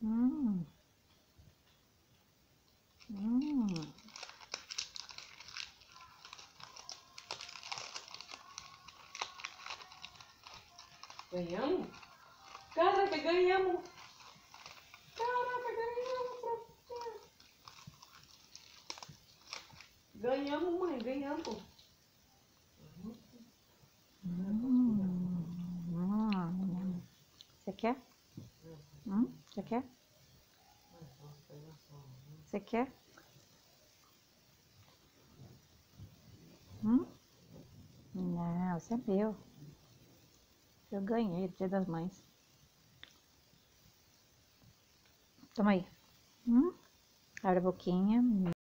Hum. Hum. Ganhamos? Caraca, ganhamos! Caraca, ganhamos, professor! Ganhamos, mãe, ganhamos! Você quer? Você quer? Você quer? Não, você é meu. Eu ganhei, Dia das Mães. Toma aí. Abre a boquinha.